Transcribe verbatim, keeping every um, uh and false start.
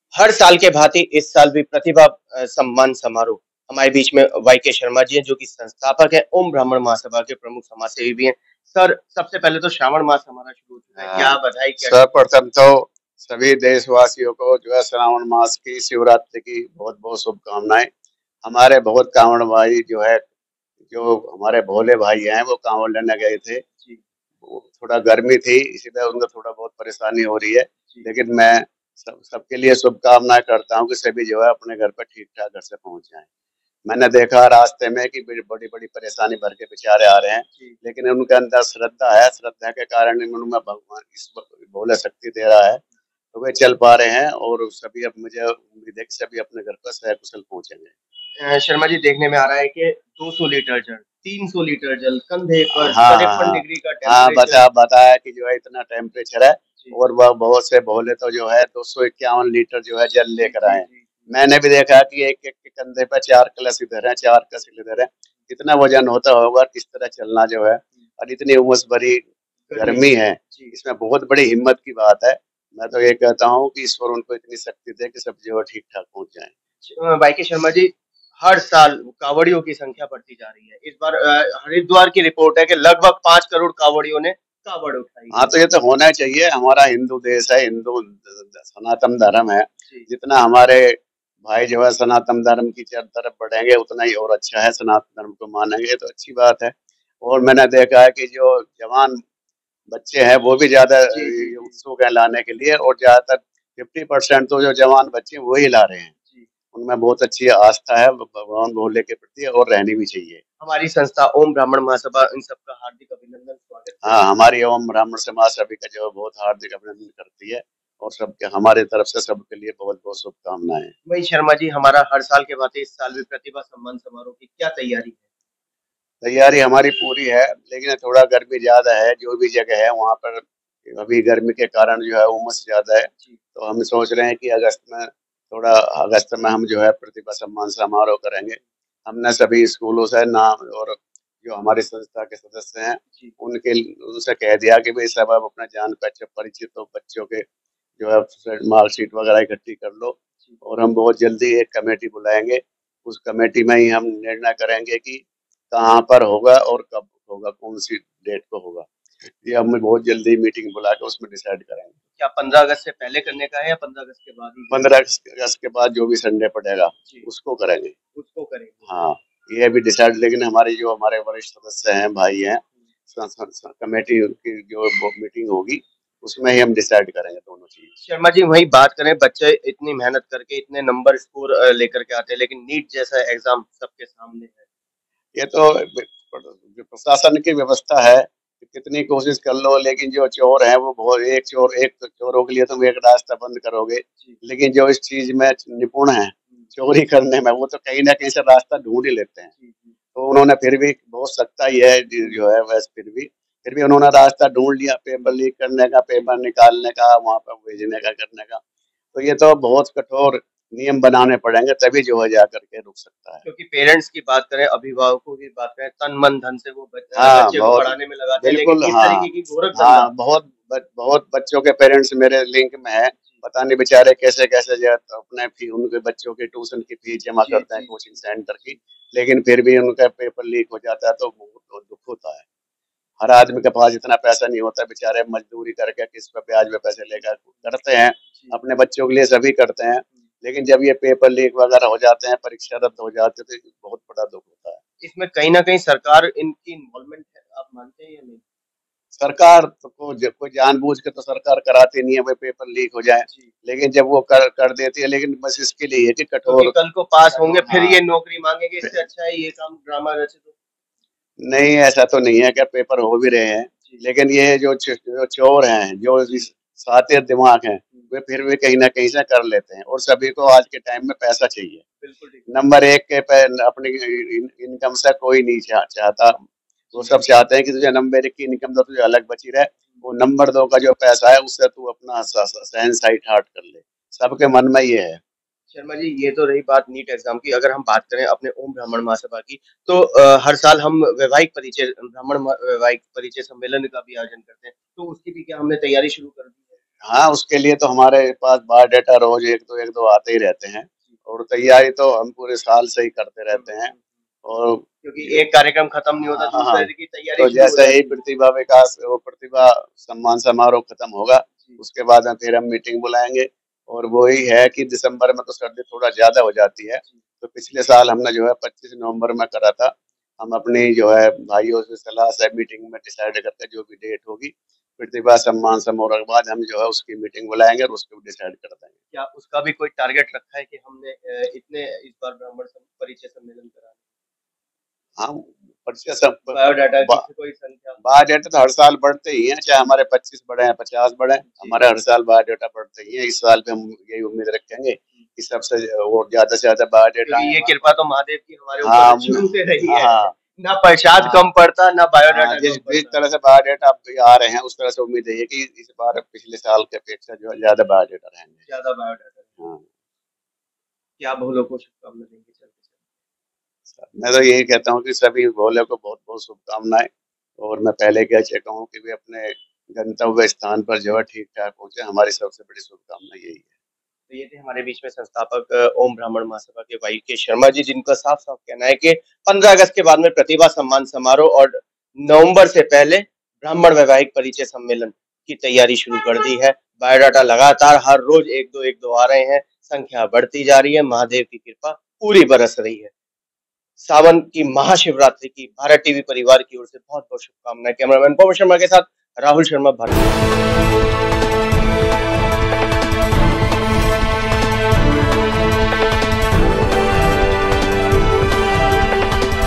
हर साल के भांति इस साल भी प्रतिभा अ, सम्मान समारोह हमारे बीच में वाई के शर्मा जी हैं, जो कि संस्थापक हैं, ओम ब्राह्मण महासभा के प्रमुख समाजसेवी भी हैं। सर, सबसे पहले तो श्रावण मास हमारा शुरू हो चुका है। हाँ, क्या बधाई, क्या सर्वप्रथम तो सभी देशवासियों को जो है श्रावण मास की शिवरात्रि की बहुत-बहुत शुभकामनाएं। हमारे बहुत कांवड़ भाई जो है, जो हमारे भोले भाई हैं, वो कांवड़ लेने गए थे। जी, वो थोड़ा गर्मी थी, इसीलिए उनको थोड़ा बहुत परेशानी हो रही है। जी। लेकिन मैं सब सबके लिए शुभकामनाएं करता हूँ कि सभी जो है अपने घर पर ठीक-ठाक घर से पहुँच जाएँ। मैंने देखा रास्ते में कि बड़ी बड़ी-बड़ी परेशानी भर के बेचारे आ रहे हैं, जी, लेकिन उनके अंदर श्रद्धा है, श्रद्धा के कारण ही उनमें भगवान इस भोले शक्ति दे रहा है, तो वे चल पा रहे हैं और सभी अब मुझे उम्मीद है कि सभी अपने घर पर सकुशल पहुँचेंगे। अ, शर्मा जी, देखने में आ रहा है कि दो सौ लीटर जल, तीन सौ लीटर जल, कंधे पर हाँ, हाँ, तिरेपन हाँ। डिग्री का हाँ, टेम्परेचर। बता बताया कि जो है इतना टेम्परेचर है जी, और वह बहुत से भोले तो जो है दो सौ इक्यावन लीटर जो है जल जी, लेकर जी, आए हैं। जी, जी। मैंने भी देखा कि एक-एक के कंधे पे चार कलश इधर है, चार कलश इधर है। कितना वज़न होता होगा, किस तरह चलना जो है और इतनी उमस भरी गर्मी गर्मी में। है, जी। इसमें बहुत बड़ी हिम्मत की बात है। मैं तो ये कहता हूँ कि ईश्वर उनको इतनी शक्ति दे कि सब जो है ठीक-ठाक पहुँच जाएँ। अ, वाई के शर्मा जी, हर साल कावड़ियों की संख्या बढ़ती जा रही है। इस बार अ, हरिद्वार की रिपोर्ट है कि लगभग पाँच करोड़ कावड़ियों ने कावड़ उठाई हाँ, है। तो ये तो होना ही चाहिए। हमारा हिंदू देश है, हिंदू द द सनातन धर्म है। जी, जितना हमारे भाई जो है सनातन धर्म की चर तरफ बढ़ेंगे, उतना ही और अच्छा है। सनातन धर्म को मानेंगे तो अच्छी बात है। और मैंने देखा है कि जो जवान बच्चे हैं, वो भी ज़्यादा अ, जी, जी, जी, उत्सुक हैं लाने के लिए और ज़्यादातर पचास परसेंट तो जो जवान बच्चे हैं, वो ही ला रहे हैं। जी। उनमें बहुत अच्छी आस्था है भ भगवान भोले के प्रति और रहनी भी चाहिए। हमारी संस्था ओम ब्राह्मण महासभा इन सबका हार्दिक अभिनंदन, स्वागत हाँ, करती है। हमारी एवं ब्राह्मण समाज सभी का जो है बहुत हार्दिक अभिनंदन करती है और सबके हमारी तरफ से सबके लिए बहुत-बहुत शुभकामनाएँ। वही शर्मा जी, हमारा हर साल के भांति इस साल भी प्रतिभा सम्मान समारोह की क्या तैयारी है? तैयारी हमारी पूरी है, लेकिन थोड़ा गर्मी ज़्यादा है, जो भी जगह है वहाँ पर अभी गर्मी के कारण जो है उमस ज़्यादा है, जी, तो हम सोच रहे हैं कि अगस्त में थोड़ा अगस्त में हम जो है प्रतिभा सम्मान समारोह करेंगे। हमने सभी स्कूलों से नाम और जो हमारी संस्था के सदस्य हैं, जी, उनके उनसे कह दिया कि भई सब आप अपना जान पहच परिचित हो बच्चों के जो है फ मार्कशीट वगैरह इकट्ठी कर लो जी। और हम बहुत जल्दी एक कमेटी बुलाएँगे। उस कमेटी में ही हम निर्णय करेंगे कि कहाँ पर होगा और कब होगा, कौन-सी डेट को होगा। ये हम बहुत जल्दी मीटिंग बुला के उसमें डिसाइड करेंगे। क्या पंद्रह अगस्त से पहले करने का है या पंद्रह अगस्त के बाद ही करने पंद्रह का? अगस्त अगस्त के बाद जो भी संडे पड़ेगा, जी, उसको करेंगे। उसको करेंगे। हाँ, ये अभी डिसाइड लेकिन हमारे जो हमारे वरिष्ठ सदस्य हैं, भाई हैं, स स स कमेटी की जो वो मीटिंग होगी, उसमें ही हम डिसाइड करेंगे दोनों चीज़। शर्मा जी, वही बात करें, बच्चे इतनी मेहनत करके इतने नंबर स्कोर अ, लेकर के आते हैं, लेकिन नीट जैसा एग्ज़ाम सबके सामने है। ये तो ब जो प्रशासन की व्यवस्था है, कि कितनी कोशिश कर लो लेकिन जो चोर हैं वो बहुत एक चोर एक चोरों के लिए तुम एक रास्ता बंद करोगे, जी, लेकिन जो इस चीज़ में निपुण हैं, हुँ, चोरी करने में, वो तो कहीं न कहीं से रास्ता ढूँढ ही लेते हैं। जी, जी। तो उन्होंने फिर भी बहुत सख्ताई है ज हुँ, जो है वैसे फिर भी, फिर भी उन्होंने रास्ता ढूँढ लिया पेपर लीक करने का, पेपर निकालने का, वहाँ पर भेजने का, करने का। तो ये तो बहुत कठोर नियम बनाने पड़ेंगे तभी जो है जा कर के रुक सकता है। क्योंकि पेरेंट्स की बात करें, अभिभावकों की बात करें, तन, मन, धन से वो बच अ, हाँ, बच्चे को बहुत पढ़ाने में लगाते हैं, लेकिन बिल्कुल इस हाँ। तरीके की गोरखधंधा। हाँ, बहुत ब बहुत बच्चों के पेरेंट्स मेरे लिंक में हैं। जी, पता नहीं बेचारे कैसे-कैसे जो है तो अपने फी उनके बच्चों की ट्यूशन की फीस जमा जी, करते हैं जी, कोचिंग जी, सेंटर की, जी। लेकिन फिर भी उनका पेपर लीक हो जाता है तो बहुत दुःख होता है। हर आदमी के पास इतना पैसा नहीं होता, बेचारे मज़दूरी करके किस पे ब्याज पे पैसे लेकर करते हैं, जी, अपने बच्चों के लिए सभी करते हैं। हुँ। लेकिन जब ये पेपर लीक वगैरह हो जाते हैं, परीक्षा रद्द हो जाती है, तो बहुत बड़ा दुःख होता है। इसमें कहीं न कहीं सरकार इनकी इन्वॉल्वमेंट है, आप मानते हैं या नहीं? सरकार तो को ज कोई जानबूझ के तो सरकार कराती नहीं है भाई पेपर लीक हो जाए, जी। लेकिन जब वो कर कर देती है लेकिन बस इसके लिए है कि क्योंकि कठोर कल को पास होंगे, फिर हाँ, ये नौकरी माँगेंगे, इससे अच्छा है ये काम ड्रामा रचे तो। नहीं ऐसा तो नहीं है कि पेपर हो भी रहे हैं, जी, लेकिन ये जो च जो चोर हैं, जो जी। इस शातिर दिमाग हैं, हुँ, वे फिर भी कहीं न कहीं से कर लेते हैं और सभी को आज के टाइम में पैसा चाहिए। बिल्कुल ठीक। नंबर एक के पे अपनी इन इनकम से कोई नहीं चा चाहता। वो जी, सब चाहते हैं कि तुझे नंबर एक की इनकम तो तुझे अलग बची रहे, हुँ। वो नंबर दो का जो पैसा है उससे तू अपना स स शहंशाही ठाठ कर ले। सबके मन में ये है। शर्मा जी, ये तो रही बात नीट एग्ज़ाम की। अगर हम बात करें अपने ओम ब्राह्मण महासभा की, तो अ, हर साल हम वैवाहिक परिचय ब्राह्मण म वैवाहिक परिचय सम्मेलन का भी आयोजन करते हैं। तो उसकी भी क्या हमने तैयारी शुरू कर दी है? हाँ, उसके लिए तो हमारे पास बायोडाटा रोज एक दो एक दो आते ही रहते हैं और तैयारी तो हम पूरे साल से ही करते रहते हैं और क्योंकि एक कार्यक्रम खत्म नहीं होता, हाँ, हाँ। दूसरे की तैयारी तो शुरू हो जैसे ही जाती है। प्रतिभा विकास वो प्रतिभा सम्मान समारोह खत्म होगा, उसके बाद हम फिर हम मीटिंग बुलाएँगे और वो ही है कि दिसंबर में तो सर्दी थोड़ा ज़्यादा हो जाती है। तो पिछले साल हमने जो है पच्चीस नवंबर में करा था। हम अपनी जो है भाइयों से सलाह से मीटिंग में डिसाइड करके जो भी डेट होगी, प्रतिभा सम्मान समारोह के बाद हम जो है उसकी मीटिंग बुलाएँगे और उसको डिसाइड कर देंगे। क्या उसका भी कोई टारगेट रखा है कि हमने अ, इतने इस बार ब्राह्मण सम परिचय सम्मेलन कराना? हाँ, परिचय सब बायोडाटा बा की कोई संख्या? बायोडाटा तो हर साल बढ़ते ही हैं, चाहे हमारे पच्चीस बढ़े हैं, पचास बढ़े हैं, जी। हमारे हर साल बायोडाटा बढ़ते ही हैं। इस साल भी हम यही उम्मीद रखेंगे कि सबसे वो ज़्यादा से ज़्यादा बायोडाटा क्योंकि ये आएँ। कृपा तो महादेव की हमारे हाँ, ऊपर शुरू से रही हाँ, है। हाँ। ना प्रसाद हाँ, कम पड़ता, ना हाँ, बायोडाटा जिस कम जिस पड़ता। तरह से बायोडाटा अब आ रहे हैं, उस तरह से उम्मीद है कि इस बार पिछले साल की अपेक्षा जो है ज़्यादा बायोडाटा रहेंगे। ज़्यादा बायोडाटा। हाँ। क्या भोलों को शुभकामना देंगे चलते-चलते? मैं तो यही कहता हूँ कि सभी भोले को बहुत-बहुत शुभकामनाएँ और मैं पहले कह चुका हूँ कि वे अपने गंतव्य स्थान पर जो है ठीक-ठाक पहुँचे, हमारी सबसे बड़ी शुभकामना यही है। तो ये थे हमारे बीच में संस्थापक अ, ओम ब्राह्मण महासभा के वाई के शर्मा जी, जिनका साफ-साफ कहना है कि पंद्रह अगस्त के बाद में प्रतिभा सम्मान समारोह और नवंबर से पहले ब्राह्मण वैवाहिक परिचय सम्मेलन की तैयारी शुरू कर दी है। बायोडाटा लगातार हर रोज एक दो एक दो आ रहे हैं, संख्या बढ़ती जा रही है, महादेव की कृपा पूरी बरस रही है। सावन की महाशिवरात्रि की भारत टीवी परिवार की ओर से बहुत-बहुत शुभकामनाएँ। कैमरामैन पवन शर्मा के साथ राहुल शर्मा, भारत।